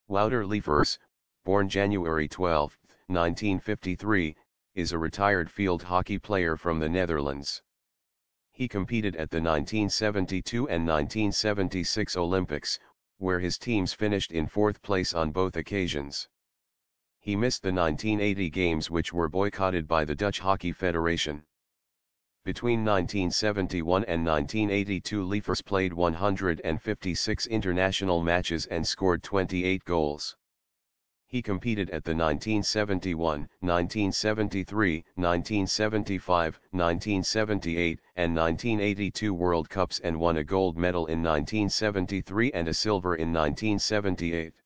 Wouter Leefers, born January 12, 1953, is a retired field hockey player from the Netherlands. He competed at the 1972 and 1976 Olympics, where his teams finished in fourth place on both occasions. He missed the 1980 games, which were boycotted by the Dutch Hockey Federation. Between 1971 and 1982, Leefers played 156 international matches and scored 28 goals. He competed at the 1971, 1973, 1975, 1978, and 1982 World Cups and won a gold medal in 1973 and a silver in 1978.